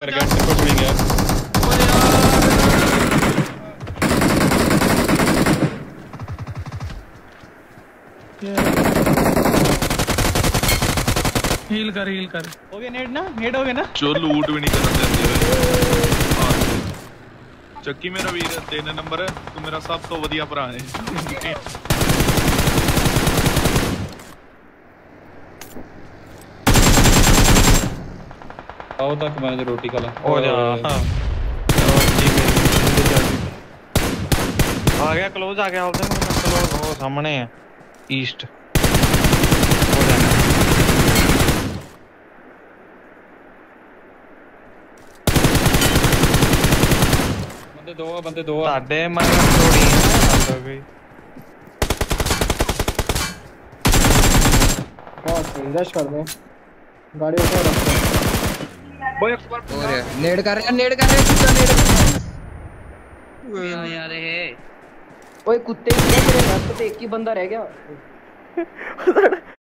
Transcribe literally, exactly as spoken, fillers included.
Cricket से कुछ नहीं गया। हील कर हील कर हो गया नेट ना नेट हो गया ना चो लूट भी नहीं करना चाहते ਚੱਕੀ ਮੇਰਾ ਵੀਰ ਤਿੰਨ ਨੰਬਰ ਤੂੰ ਮੇਰਾ ਸਭ ਤੋਂ ਵਧੀਆ ਭਰਾ ਹੈ आओ तक मैं रोटी खा ला हो जा हां आ गया क्लोज आ गया बोलते हैं क्लोज वो सामने है ईस्ट हो जाना बंदे दो बंदे दो साडे मर थोड़ी हो गई बहुत रश कर दे गाड़ी उठा रख वो एक बार और नेड कर रहा नेड कर रहा कितना नेड यार यार ये ओए कुत्ते की तेरे रास्ते पे एक ही बंदा रह गया